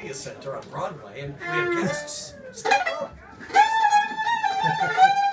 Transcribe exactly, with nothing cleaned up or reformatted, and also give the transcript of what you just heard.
Media Center on Broadway, and we have guests. Step up.